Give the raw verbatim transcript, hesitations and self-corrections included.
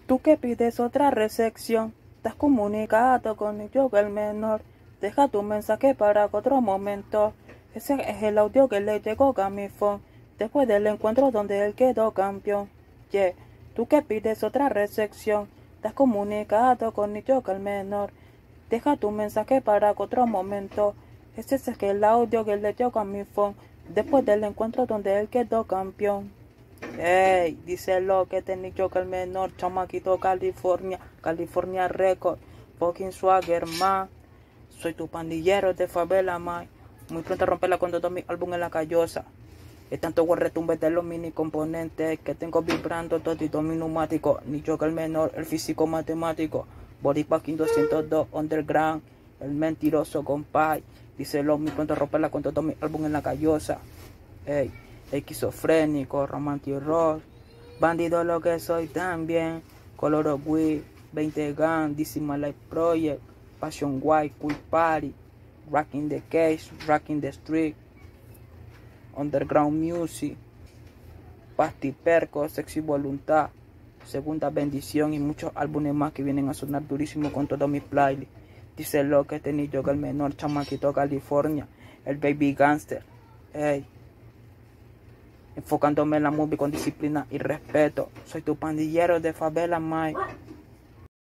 Tú que pides otra recepción, te has comunicado con el yo el menor. Deja tu mensaje para otro momento. Ese es el audio que le llegó a mi phone después del encuentro donde él quedó campeón. Yeah. Tú que pides otra recepción, te has comunicado con el yo el menor. Deja tu mensaje para otro momento. Ese es el audio que le llegó a mi phone después del encuentro donde él quedó campeón. Ey, dice lo que tenía yo que el menor, chamaquito California, California Record, fucking swagger man. Soy tu pandillero de favela, man. Muy pronto a romperla cuando todo mi álbum en la callosa. Es tanto retumbe de los mini componentes que tengo vibrando todito mi neumático. Ni yo que el menor, el físico matemático. Body Packing doscientos dos Underground, el mentiroso compay. Dice lo muy pronto a romperla cuando todo mi álbum en la callosa. Ey. Esquizofrénico, romantic rock, bandido lo que soy también, Color of Weed, veinte Gun, D C My Life Project, Passion White, Quick Party, Rocking the Cage, Rocking the Street, Underground Music, Pasti Perco, Sexy Voluntad, Segunda Bendición y muchos álbumes más que vienen a sonar durísimo con todos mis playlists. Dice lo que tenía yo que el menor, chamaquito California, el baby gangster, hey. Enfocándome en la movie con disciplina y respeto. Soy tu pandillero de favela, Mike.